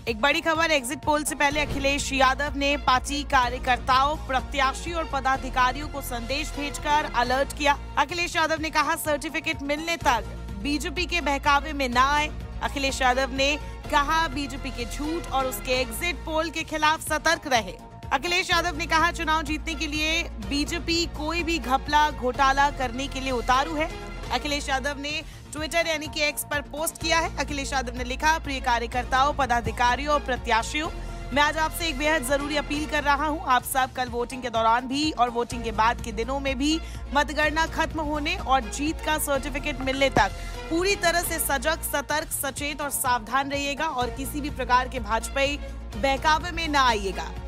एक बड़ी खबर, एग्जिट पोल से पहले अखिलेश यादव ने पार्टी कार्यकर्ताओं, प्रत्याशी और पदाधिकारियों को संदेश भेजकर अलर्ट किया। अखिलेश यादव ने कहा, सर्टिफिकेट मिलने तक बीजेपी के बहकावे में ना आए। अखिलेश यादव ने कहा, बीजेपी के झूठ और उसके एग्जिट पोल के खिलाफ सतर्क रहे। अखिलेश यादव ने कहा, चुनाव जीतने के लिए बीजेपी कोई भी घपला घोटाला करने के लिए उतारू है। अखिलेश यादव ने ट्विटर यानी कि एक्स पर पोस्ट किया है। अखिलेश यादव ने लिखा, प्रिय कार्यकर्ताओं, पदाधिकारियों और प्रत्याशियों, मैं आज आपसे एक बेहद जरूरी अपील कर रहा हूं। आप सब कल वोटिंग के दौरान भी और वोटिंग के बाद के दिनों में भी मतगणना खत्म होने और जीत का सर्टिफिकेट मिलने तक पूरी तरह से सजग, सतर्क, सचेत और सावधान रहिएगा और किसी भी प्रकार के भाजपाई बहकावे में न आइएगा।